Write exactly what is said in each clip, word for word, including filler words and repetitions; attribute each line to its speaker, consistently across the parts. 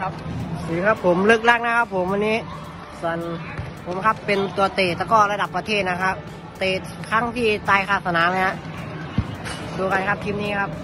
Speaker 1: ครับสวัสดีครับผมเลิกลักนะครับผมวันนี้ส่วนผมครับเป็นตัวเตะตะก้อระดับประเทศนะครับเตะครั้งที่ตายคาสนามนะฮะดูกันครับคลิปนี้ครับ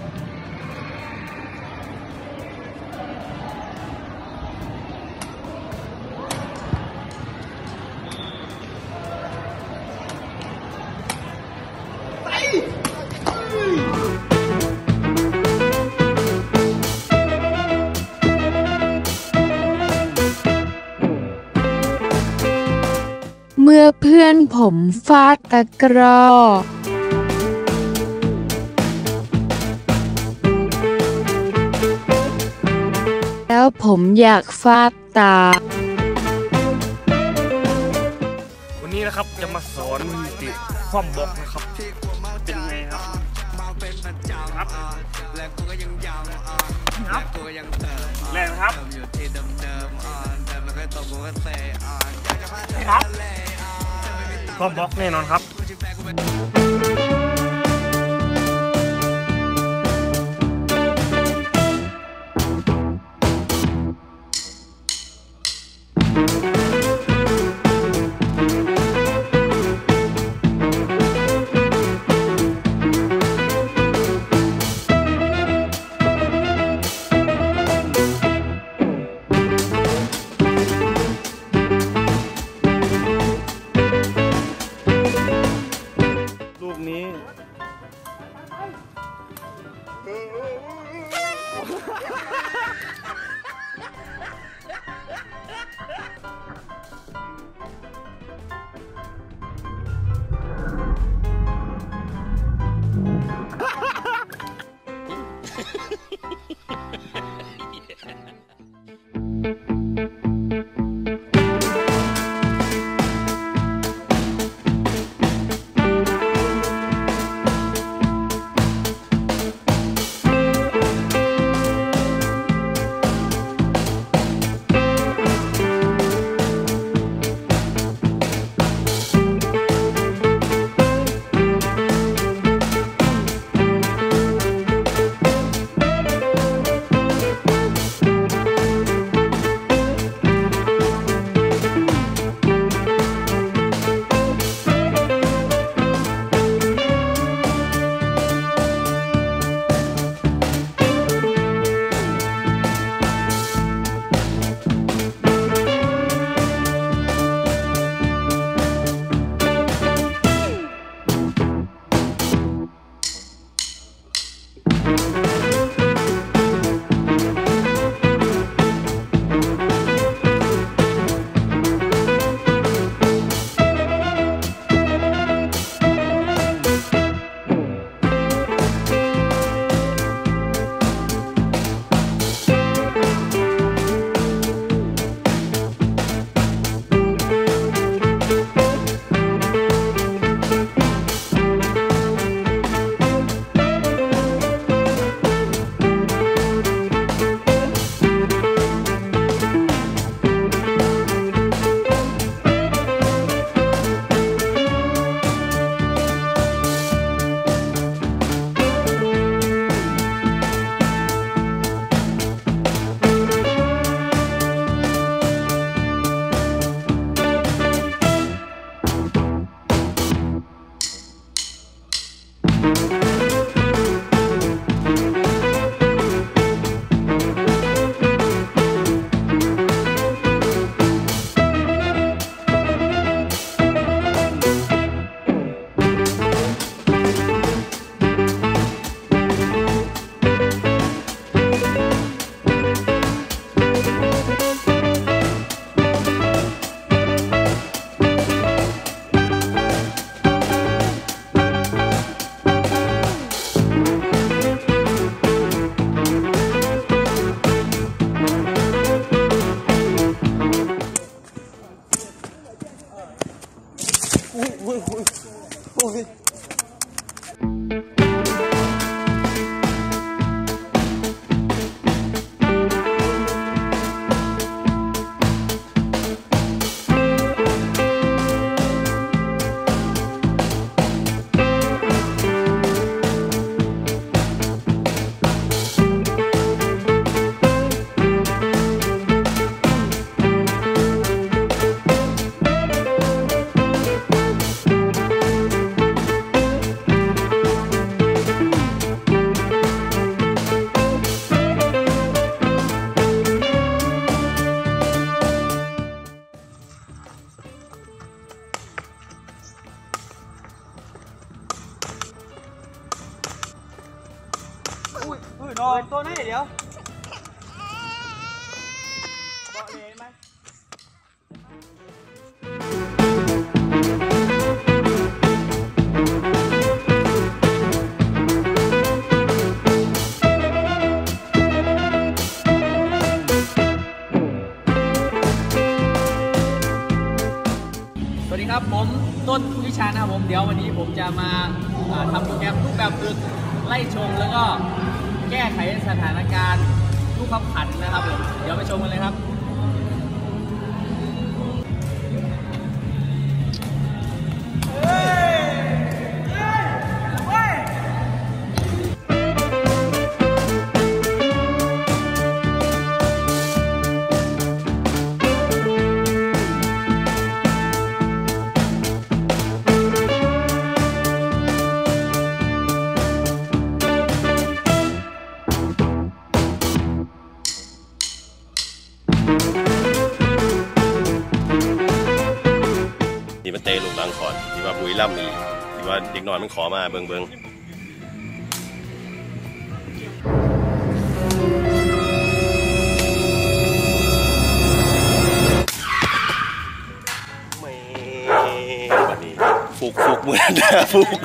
Speaker 2: เมื่อเพื่อนผมฟาดตะกร้อแล้วผมอยากฟาดตา
Speaker 3: วันนี้นะครับจะมาสอนวิธีคว่ำบล็อกนะครับเป็นไงครับครับครับแรงครับครับคว่ำบล็อกแน่นอนครับนี้
Speaker 4: ฮ้ยนอนตัวนี้เดี๋ยวบอกเลยไหมสวัสดีครับผมต้นวิชานะครับผมเดี๋ยววันนี้ผมจะมาทำโปรแกรมรูปแบบฝึกไล่ชมแล้วก็แก้ไขสถานการณ์ลูกขับขันนะครับผมเดี๋ยวไปชมกันเลยครับ
Speaker 5: ที่มันเตะลูกหลังก่อนที่ว่าบุยล่ำนี่ที่ว่าเด็กน้อยมันขอมาเบิงเบิงไม่วันนี้ฟุกฟุกเหมือนนะฟุก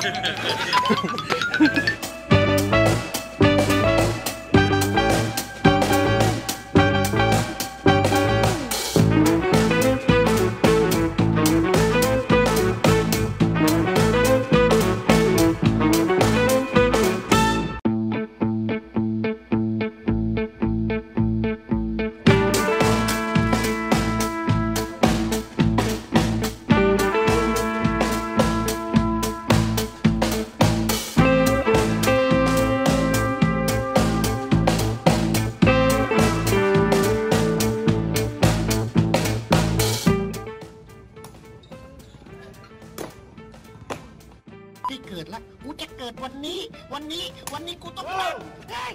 Speaker 6: ที่เกิดละกูจะเกิดวันนี้ วันนี้ วันนี้กูต้องเล่นตาย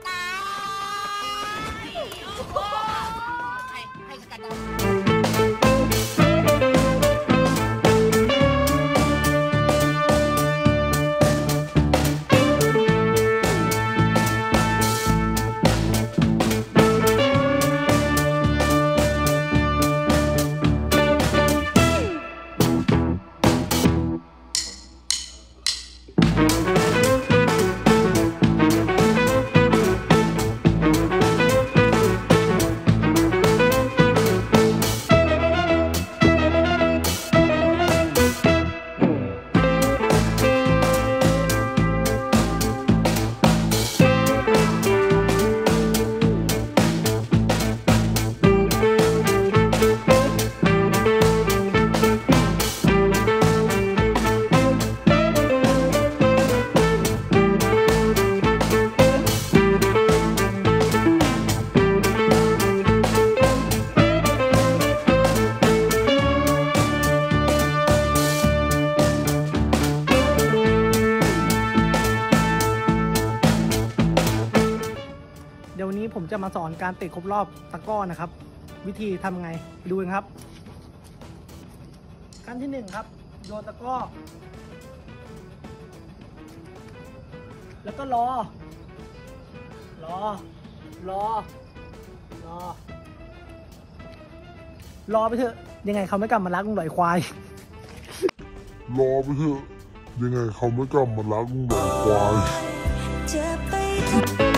Speaker 6: ให้ให้สกัดดาว
Speaker 4: เดี๋ยววันนี้ผมจะมาสอนการเตะครบรอบตะกร้อนะครับวิธีทำไงไปดูกันครับขั้นที่หนึ่งครับโยนตะกร้อแล้วก็รอรอรอรอรอไปเถอะยังไงเขาไม่กลับมารักมึงหน่อยควาย
Speaker 7: รอไปเถอะยังไงเขาไม่กลับมารักมึงหน่อยควาย